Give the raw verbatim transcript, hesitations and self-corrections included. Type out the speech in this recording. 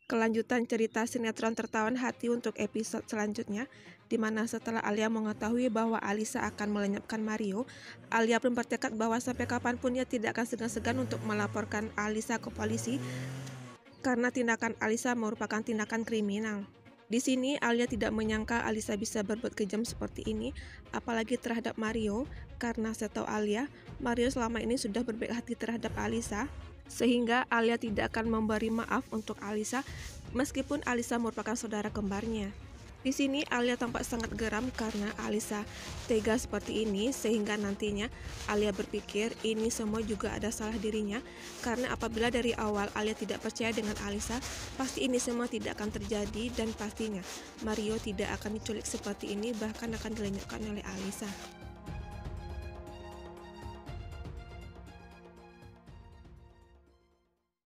Kelanjutan cerita sinetron tertawan hati untuk episode selanjutnya, di mana setelah Alia mengetahui bahwa Alisa akan melenyapkan Mario, Alia pun bertekad bahwa sampai kapanpun dia tidak akan segan-segan untuk melaporkan Alisa ke polisi karena tindakan Alisa merupakan tindakan kriminal. Di sini Alia tidak menyangka Alisa bisa berbuat kejam seperti ini, apalagi terhadap Mario, karena setahu Alia, Mario selama ini sudah berbaik hati terhadap Alisa, sehingga Alia tidak akan memberi maaf untuk Alisa meskipun Alisa merupakan saudara kembarnya. Di sini Alia tampak sangat geram karena Alisa tega seperti ini, sehingga nantinya Alia berpikir ini semua juga ada salah dirinya, karena apabila dari awal Alia tidak percaya dengan Alisa, pasti ini semua tidak akan terjadi dan pastinya Mario tidak akan diculik seperti ini, bahkan akan dilenyapkan oleh Alisa.